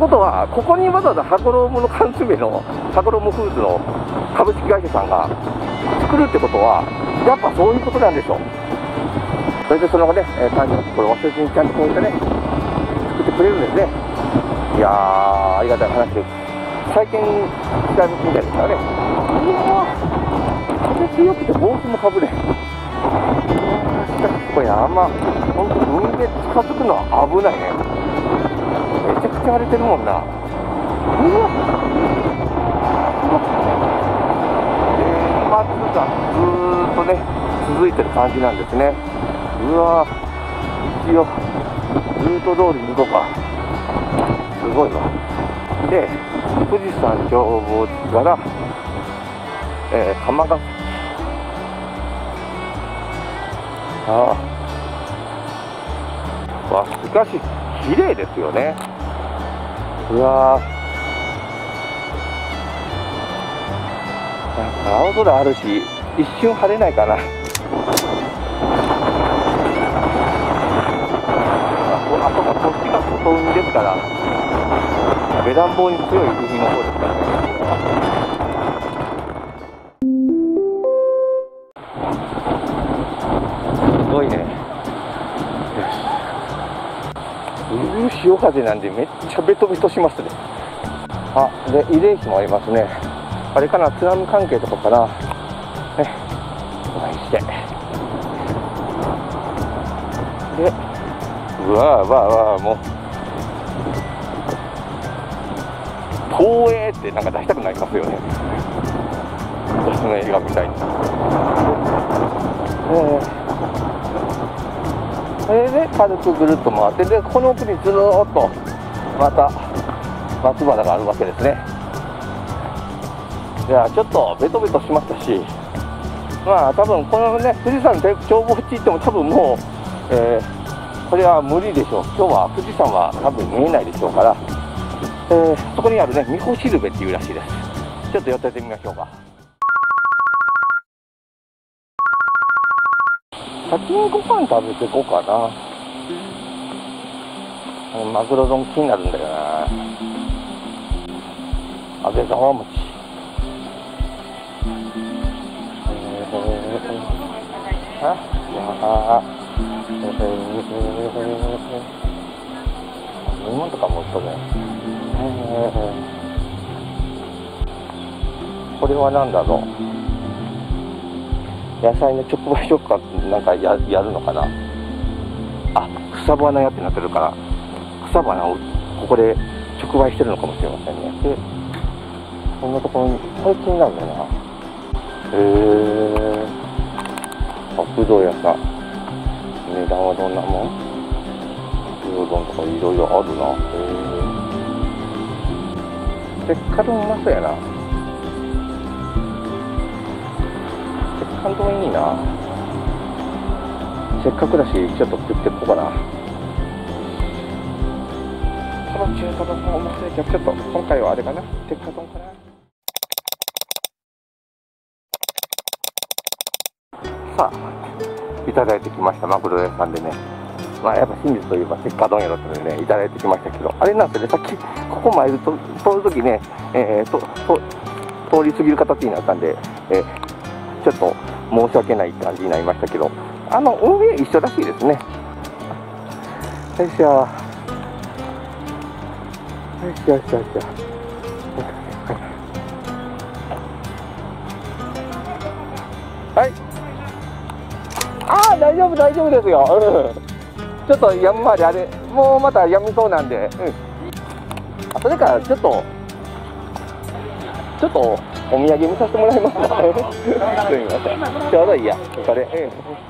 ことは、ここにわざわざ羽衣の缶詰の羽衣フーズの株式会社さんが作るってことは、やっぱそういうことなんでしょう。それでその後ね、感じのところを忘れずにちゃんとこういったね、作ってくれるんですね。いやー、ありがたい話です。最近したみたいですからね。うわー、風強くて帽子もかぶれ。しかしこれあんま本当に海で近づくのは危ないね。めちゃくちゃ荒れてるもんな。うわ松がずーっとね続いてる感じなんですね。うわ一応ルート通りに行こうか。すごいわ。で富士山眺望地から、鎌ヶ崎、わしかし綺麗ですよね。うわなんか青空あるし一瞬晴れないかな。あとこっちが外海ですから、ベランボに強い海の方ですからね。すごいね。潮風なんでめっちゃベトベトしますね。あ、で慰霊碑もありますね。あれかな、津波関係とかかな。ね、お願いして。で、うわーわーわー、もう東映ってなんか出したくなりますよね。私の映画みたいに。それで軽くぐるっと回って、でこの奥にずーっとまた松原があるわけですね。いやちょっとベトベトしましたし、まあ多分このね富士山眺望地行っても多分もう、これは無理でしょう。今日は富士山は多分見えないでしょうから、そこにあるね三保しるべっていうらしいです。ちょっと寄ってってみましょうか。先にご飯食べていこうかな。マグロ丼気になるんだよな。揚げ川餅。飲み物とかも売っとるね。これは何だろう。野菜の直売所かなんか やるのかな。あ、草花屋ってなってるから、草花をここで直売してるのかもしれませんね。で、こんなところに最近なんだよな。ぶどう屋さん。値段はどんなもん？ぶどう丼とかいろいろあるな。鉄火丼うまそうやな。鉄火丼いいな。せっかくだしちょっと食っていこうかな。トロ中トロもうまそうやけど、ちょっと今回はあれかな、鉄火丼かな。さあいただいてきました。マグロ屋さんでね、まあやっぱ真実といえば鉄火丼やだったのでねいただいてきましたけど、あれなんですよね、さっきここ前通る時ね、通り過ぎる形になったんで、ちょっと申し訳ない感じになりましたけど、運営一緒らしいですね。よいしょよいしょよいしょよいしょ。はい、ああ大丈夫大丈夫ですよ。ちょっとやむまであれもうまたやみそうなんで、それからちょっとお土産見させてもらいます。すみません、ちょうどいいやこれ。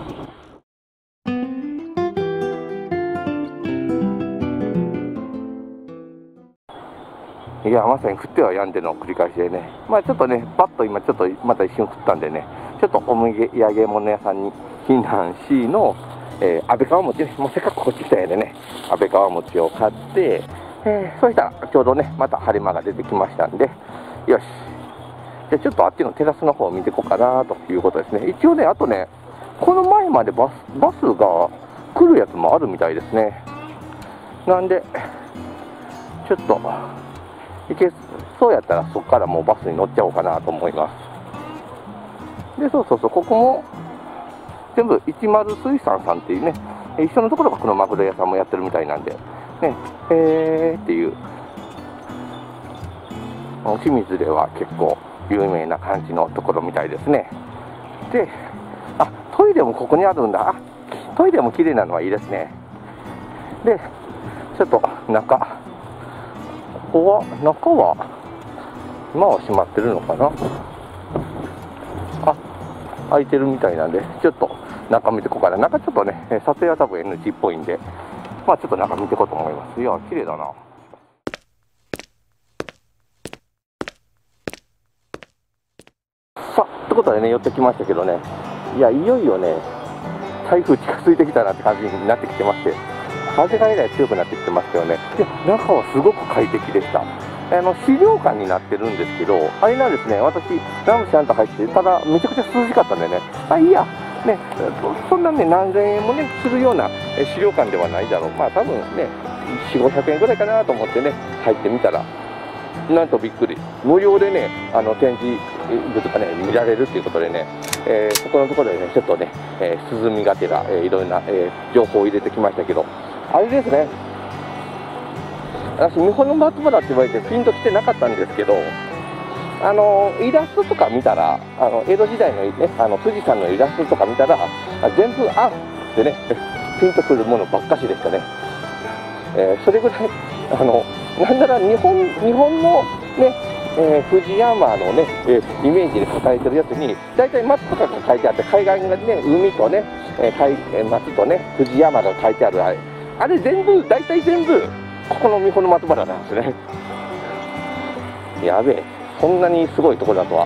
いやまさに降っては止んでの繰り返しでね、まあちょっとねパッと今ちょっとまた一瞬降ったんでね、ちょっとお土産物屋さんに避難しの、安倍川餅ね、もうせっかくこっち来たんでね安倍川餅を買って、そしたらちょうどねまた晴れ間が出てきましたんで、よしじゃあちょっとあっちのテラスの方を見ていこうかなということですね。一応ねあとねこの前までバスが来るやつもあるみたいですね。なんでちちょっと行けそうやったらそこからもうバスに乗っちゃおうかなと思います。で、そう、ここも全部10水産さんっていうね、一緒のところがこのマグロ屋さんもやってるみたいなんで、ね、っていう、清水では結構有名な感じのところみたいですね。で、トイレもここにあるんだ。トイレも綺麗なのはいいですね。で、ちょっと中は今は閉まってるのかな。開いてるみたいなんで、ちょっと中見てこうかな。中ちょっとね、撮影は多分 NG っぽいんで、まあちょっと中見てこうと思います。いや、綺麗だな。さあ、ということでね、寄ってきましたけどね、いや、いよいよね、台風近づいてきたなって感じになってきてまして、風がえらい強くなってきてますけどね、で、中はすごく快適でした。資料館になってるんですけど、あれなんですね、私、ラムシャンと入って、ただ、めちゃくちゃ涼しかったんでね、いいや、ね、そんなね、何千円もね、するような資料館ではないだろう、まあ、多分ね、4、500円ぐらいかなと思ってね、入ってみたら、なんとびっくり、無料でね、展示物がね、見られるということでね、ここのところでね、ちょっとね、涼みがてら、いろんな、情報を入れてきましたけど、あれですね、私、日本の松原って言われてピンときてなかったんですけど、イラストとか見たら、江戸時代のね、富士山のイラストとか見たら、全部、ってね、ピンとくるものばっかしでしたね。それぐらい、なんなら日本のね、富士山のね、イメージで書かれてるやつに、大体松とかが書いてあって、海岸がね、海とね、松とね、富士山が書いてある、あれ全部、大体全部、ここの三保の松原なんですね。やべえ、そんなにすごいところだとは。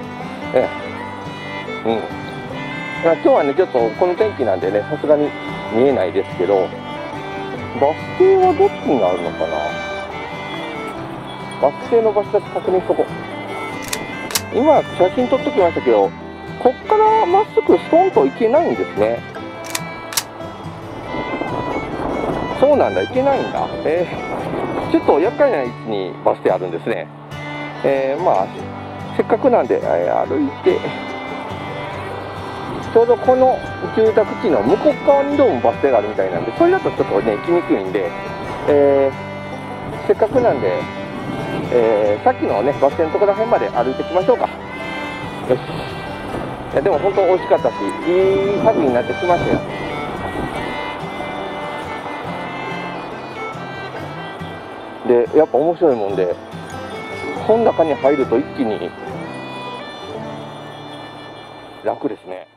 今日はね、ちょっとこの天気なんでね、さすがに見えないですけど、バス停はどっちにあるのかな。バス停の場所だけ確認しとこう。今、写真撮っときましたけど、こっからまっすぐストンと行けないんですね。そうなんだ、行けないんだ。ちょっと厄介な位置にバス停あるんですね。まあ、せっかくなんで、歩いて、ちょうどこの住宅地の向こう側にどうもバス停があるみたいなんで、それだとちょっとね、行きにくいんで、せっかくなんで、さっきのね、バス停のところら辺まで歩いていきましょうか。よし。いや、でも本当美味しかったし、いい旅になってきましたよ。で、やっぱ面白いもんで、この中に入ると一気に楽ですね。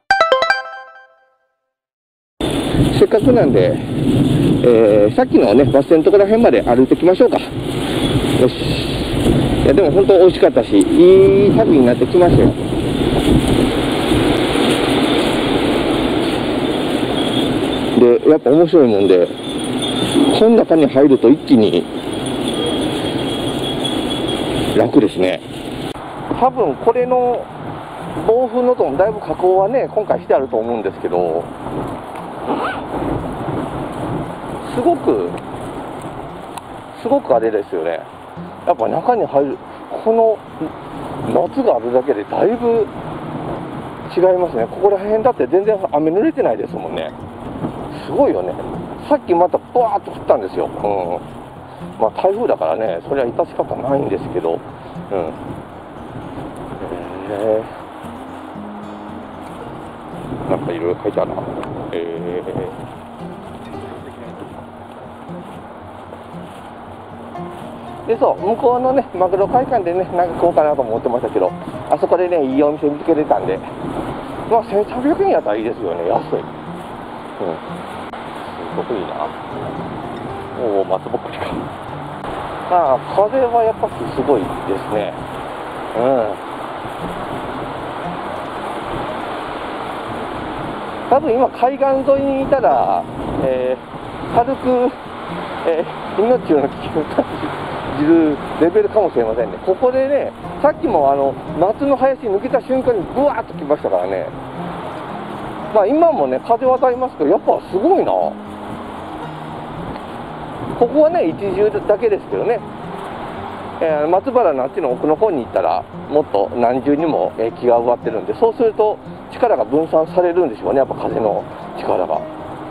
せっかくなんで、さっきのね、バス停のところら辺まで歩いてきましょうか。よし。いや、でも本当美味しかったし、いい旅になってきましたよ。で、やっぱ面白いもんで、この中に入ると一気に楽ですね。多分これの暴風のともだいぶ加工はね、今回してあると思うんですけど、すごくあれですよね。やっぱ中に入る、この夏があるだけでだいぶ違いますね。ここら辺だって全然雨濡れてないですもんね。すごいよね。さっきまたバーッと降ったんですよ。まあ台風だからね、それは致し方ないんですけど、なんかいろいろ書いてあるな。で、そう、向こうのね、マグロ会館でね、なんか食おうかなと思ってましたけど、あそこでね、いいお店見つけてたんで、まあ1300円やったらいいですよね、安い。すごくいいな。おお、松ぼっくりか。まあ、風はやっぱりすごいですね。多分今、海岸沿いにいたら、軽く、命の危険を感じるレベルかもしれませんね。ここでね、さっきも夏の林抜けた瞬間にブワーッと来ましたからね。まあ今もね、風は当たりますけど、やっぱすごいな。ここはね、一重だけですけどね、 松原のあっちの奥の方に行ったらもっと何重にも木が植わってるんで、そうすると力が分散されるんでしょうね、やっぱ風の力が。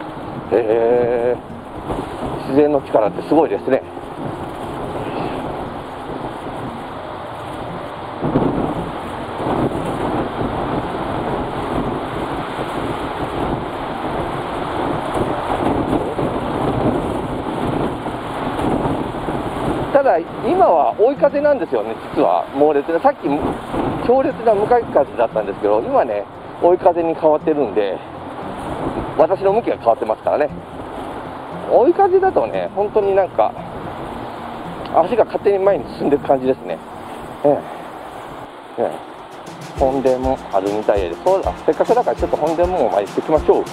自然の力ってすごいですね。ただ今は追い風なんですよね、実は猛烈な、さっき強烈な向かい風だったんですけど、今ね追い風に変わってるんで、私の向きが変わってますからね。追い風だとね、本当になんか足が勝手に前に進んでいく感じですね。本殿もあるみたいで、そうだ、せっかくだからちょっと本殿も参っていきましょう。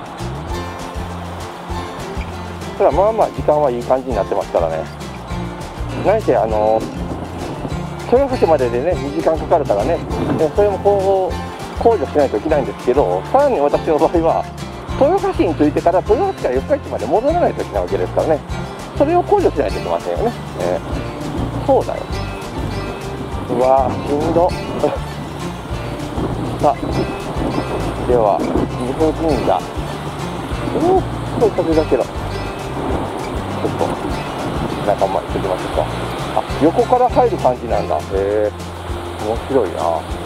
ただまあまあ時間はいい感じになってますからね。何せ豊橋まででね2時間かかるからね、それもこう考慮しないといけないんですけど、さらに私の場合は豊橋に着いてから豊橋から四日市まで戻らないといけないわけですからね、それを考慮しないといけませんよね。そうだよ。うわーしんどさあ、では岐阜神社、すごい風だけどちょっと中まで行ってきましょうか。あ、横から入る感じなんだ。面白いな。